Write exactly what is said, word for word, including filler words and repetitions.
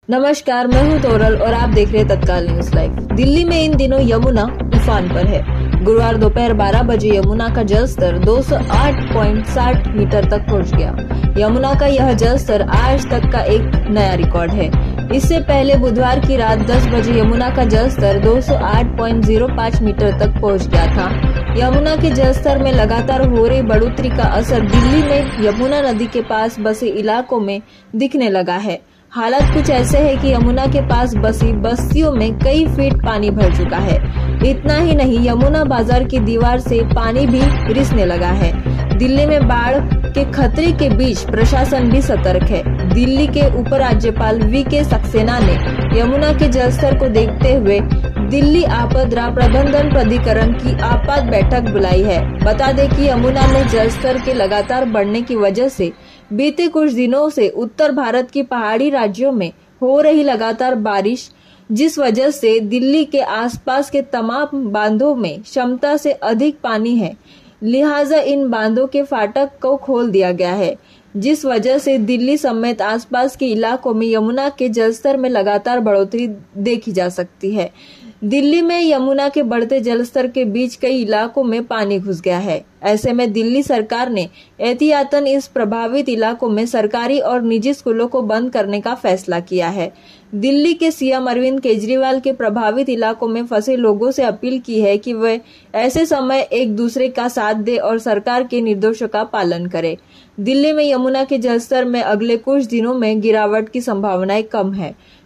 नमस्कार, मैं हूं तोरल और आप देख रहे हैं तत्काल न्यूज लाइव। दिल्ली में इन दिनों यमुना उफान पर है। गुरुवार दोपहर बारह बजे यमुना का जलस्तर दो सौ आठ पॉइंट साठ मीटर तक पहुंच गया। यमुना का यह जलस्तर आज तक का एक नया रिकॉर्ड है। इससे पहले बुधवार की रात दस बजे यमुना का जलस्तर दो सौ आठ पॉइंट शून्य पाँच मीटर तक पहुंच गया था। यमुना के जलस्तर में लगातार हो रही बढ़ोतरी का असर दिल्ली में यमुना नदी के पास बसे इलाकों में दिखने लगा है। हालात कुछ ऐसे है कि यमुना के पास बसी बस्तियों में कई फीट पानी भर चुका है। इतना ही नहीं, यमुना बाजार की दीवार से पानी भी रिसने लगा है। दिल्ली में बाढ़ के खतरे के बीच प्रशासन भी सतर्क है। दिल्ली के उपराज्यपाल वी के सक्सेना ने यमुना के जलस्तर को देखते हुए दिल्ली आपदा प्रबंधन प्राधिकरण की आपात बैठक बुलाई है। बता दें कि यमुना में जलस्तर के लगातार बढ़ने की वजह से बीते कुछ दिनों से उत्तर भारत की पहाड़ी राज्यों में हो रही लगातार बारिश, जिस वजह से दिल्ली के आसपास के तमाम बांधों में क्षमता से अधिक पानी है। लिहाजा इन बांधों के फाटक को खोल दिया गया है, जिस वजह से दिल्ली समेत आसपास के इलाकों में यमुना के जलस्तर में लगातार बढ़ोतरी देखी जा सकती है। दिल्ली में यमुना के बढ़ते जलस्तर के बीच कई इलाकों में पानी घुस गया है। ऐसे में दिल्ली सरकार ने एहतियातन इस प्रभावित इलाकों में सरकारी और निजी स्कूलों को बंद करने का फैसला किया है। दिल्ली के सीएम अरविंद केजरीवाल के प्रभावित इलाकों में फंसे लोगों से अपील की है कि वे ऐसे समय एक दूसरे का साथ दे और सरकार के निर्देशों का पालन करें। दिल्ली में यमुना के जलस्तर में अगले कुछ दिनों में गिरावट की संभावनाएं कम है।